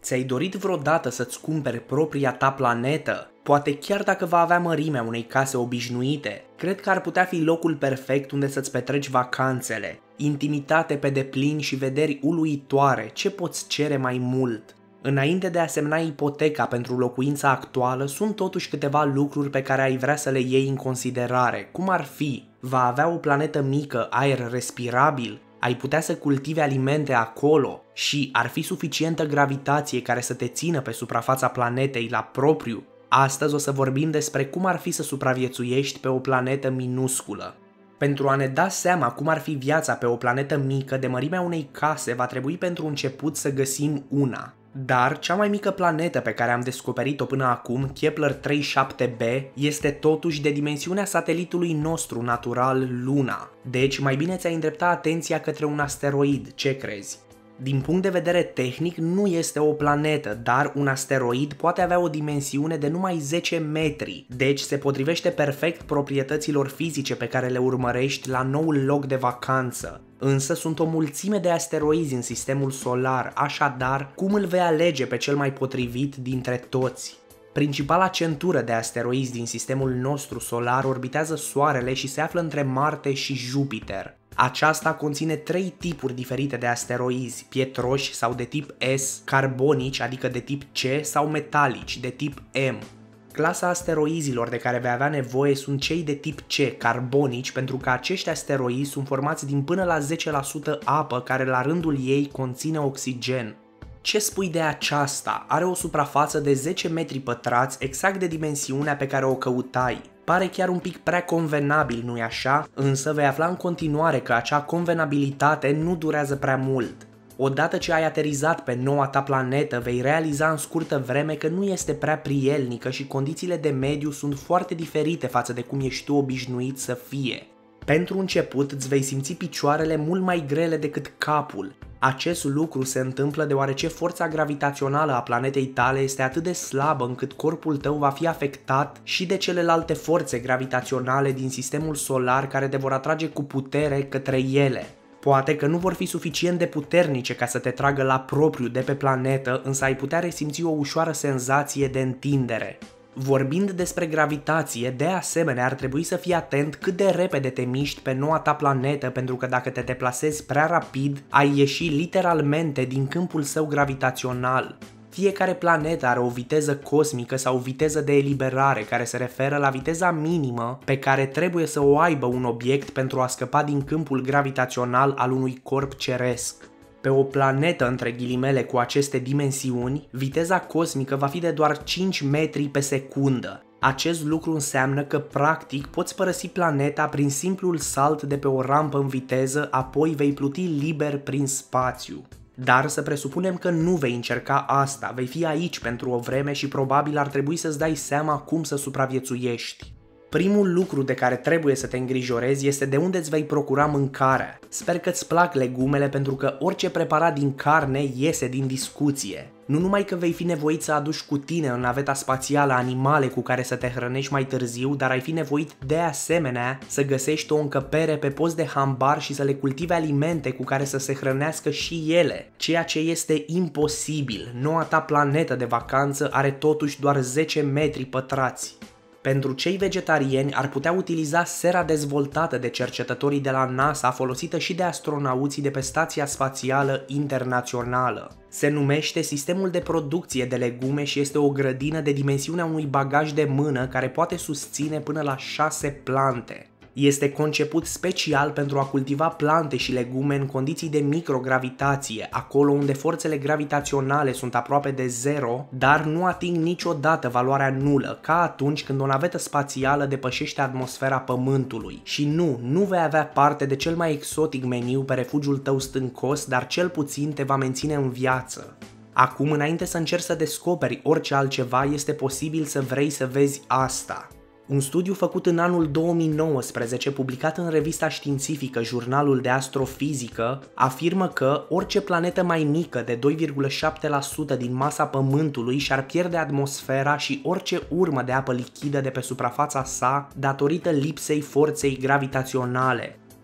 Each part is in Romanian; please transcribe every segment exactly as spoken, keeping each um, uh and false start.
Ți-ai dorit vreodată să-ți cumperi propria ta planetă? Poate chiar dacă va avea mărimea unei case obișnuite, cred că ar putea fi locul perfect unde să-ți petreci vacanțele. Intimitate pe deplin și vederi uluitoare, ce poți cere mai mult? Înainte de a semna ipoteca pentru locuința actuală, sunt totuși câteva lucruri pe care ai vrea să le iei în considerare, cum ar fi: va avea o planetă mică, aer respirabil? Ai putea să cultivi alimente acolo și ar fi suficientă gravitație care să te țină pe suprafața planetei la propriu? Astăzi o să vorbim despre cum ar fi să supraviețuiești pe o planetă minusculă. Pentru a ne da seama cum ar fi viața pe o planetă mică de mărimea unei case, va trebui pentru început să găsim una. Dar cea mai mică planetă pe care am descoperit-o până acum, Kepler treizeci și șapte b, este totuși de dimensiunea satelitului nostru natural, Luna. Deci mai bine ți-ai îndrepta atenția către un asteroid, ce crezi? Din punct de vedere tehnic nu este o planetă, dar un asteroid poate avea o dimensiune de numai zece metri, deci se potrivește perfect proprietăților fizice pe care le urmărești la noul loc de vacanță. Însă sunt o mulțime de asteroizi în sistemul solar, așadar cum îl vei alege pe cel mai potrivit dintre toți? Principala centură de asteroizi din sistemul nostru solar orbitează Soarele și se află între Marte și Jupiter. Aceasta conține trei tipuri diferite de asteroizi: pietroși sau de tip S, carbonici, adică de tip C, sau metalici, de tip M. Clasa asteroizilor de care vei avea nevoie sunt cei de tip C, carbonici, pentru că acești asteroizi sunt formați din până la zece la sută apă, care la rândul ei conține oxigen. Ce spui de aceasta? Are o suprafață de zece metri pătrați, exact de dimensiunea pe care o căutai. Pare chiar un pic prea convenabil, nu-i așa? Însă vei afla în continuare că acea convenabilitate nu durează prea mult. Odată ce ai aterizat pe noua ta planetă, vei realiza în scurtă vreme că nu este prea prielnică și condițiile de mediu sunt foarte diferite față de cum ești tu obișnuit să fie. Pentru început îți vei simți picioarele mult mai grele decât capul. Acest lucru se întâmplă deoarece forța gravitațională a planetei tale este atât de slabă încât corpul tău va fi afectat și de celelalte forțe gravitaționale din sistemul solar care te vor atrage cu putere către ele. Poate că nu vor fi suficient de puternice ca să te tragă la propriu de pe planetă, însă ai putea resimți o ușoară senzație de întindere. Vorbind despre gravitație, de asemenea ar trebui să fii atent cât de repede te miști pe noua ta planetă, pentru că dacă te deplasezi prea rapid, ai ieși literalmente din câmpul său gravitațional. Fiecare planetă are o viteză cosmică sau viteză de eliberare care se referă la viteza minimă pe care trebuie să o aibă un obiect pentru a scăpa din câmpul gravitațional al unui corp ceresc. Pe o planetă între ghilimele cu aceste dimensiuni, viteza cosmică va fi de doar cinci metri pe secundă. Acest lucru înseamnă că practic poți părăsi planeta prin simplul salt de pe o rampă în viteză, apoi vei pluti liber prin spațiu. Dar să presupunem că nu vei încerca asta, vei fi aici pentru o vreme și probabil ar trebui să-ți dai seama cum să supraviețuiești. Primul lucru de care trebuie să te îngrijorezi este de unde îți vei procura mâncarea. Sper că îți plac legumele, pentru că orice preparat din carne iese din discuție. Nu numai că vei fi nevoit să aduci cu tine în naveta spațială animale cu care să te hrănești mai târziu, dar ai fi nevoit de asemenea să găsești o încăpere pe post de hambar și să le cultivi alimente cu care să se hrănească și ele, ceea ce este imposibil. Noua ta planetă de vacanță are totuși doar zece metri pătrați. Pentru cei vegetariani ar putea utiliza sera dezvoltată de cercetătorii de la NASA, folosită și de astronauții de pe Stația Spațială Internațională. Se numește sistemul de producție de legume și este o grădină de dimensiunea unui bagaj de mână care poate susține până la șase plante. Este conceput special pentru a cultiva plante și legume în condiții de microgravitație, acolo unde forțele gravitaționale sunt aproape de zero, dar nu ating niciodată valoarea nulă, ca atunci când o navetă spațială depășește atmosfera Pământului. Și nu, nu vei avea parte de cel mai exotic meniu pe refugiul tău stâncos, dar cel puțin te va menține în viață. Acum, înainte să încerci să descoperi orice altceva, este posibil să vrei să vezi asta. Un studiu făcut în anul două mii nouăsprezece, publicat în revista științifică Jurnalul de Astrofizică, afirmă că orice planetă mai mică de doi virgulă șapte la sută din masa Pământului și-ar pierde atmosfera și orice urmă de apă lichidă de pe suprafața sa datorită lipsei forței gravitaționale.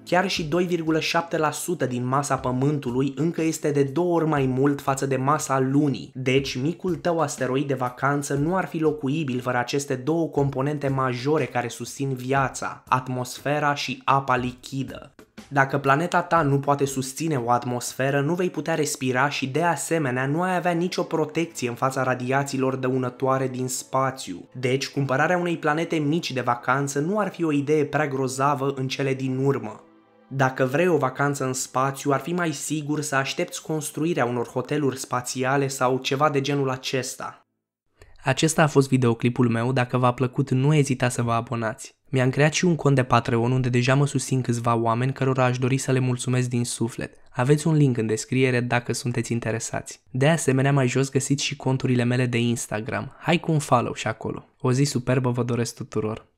Chiar și doi virgulă șapte la sută din masa Pământului încă este de două ori mai mult față de masa Lunii, deci micul tău asteroid de vacanță nu ar fi locuibil fără aceste două componente majore care susțin viața, atmosfera și apa lichidă. Dacă planeta ta nu poate susține o atmosferă, nu vei putea respira și de asemenea nu ai avea nicio protecție în fața radiațiilor dăunătoare din spațiu. Deci, cumpărarea unei planete mici de vacanță nu ar fi o idee prea grozavă în cele din urmă. Dacă vrei o vacanță în spațiu, ar fi mai sigur să aștepți construirea unor hoteluri spațiale sau ceva de genul acesta. Acesta a fost videoclipul meu, dacă v-a plăcut nu ezitați să vă abonați. Mi-am creat și un cont de Patreon unde deja mă susțin câțiva oameni cărora aș dori să le mulțumesc din suflet. Aveți un link în descriere dacă sunteți interesați. De asemenea, mai jos găsiți și conturile mele de Instagram. Hai cu un follow și acolo. O zi superbă vă doresc tuturor!